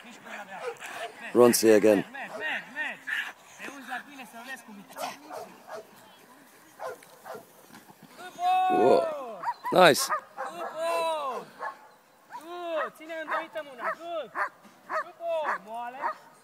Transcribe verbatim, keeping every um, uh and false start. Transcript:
Ronsi again. Whoa. Nice. Ține îndoită mâna. Good. Good boy. Moale.